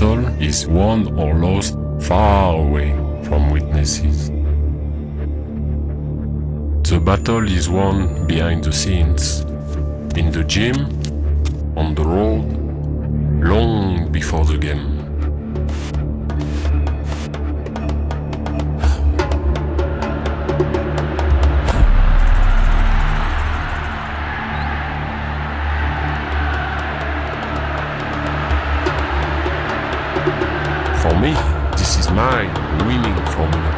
battle is won or lost far away from witnesses. The battle is won behind the scenes, in the gym, on the road, long before the game. For me, this is my winning formula.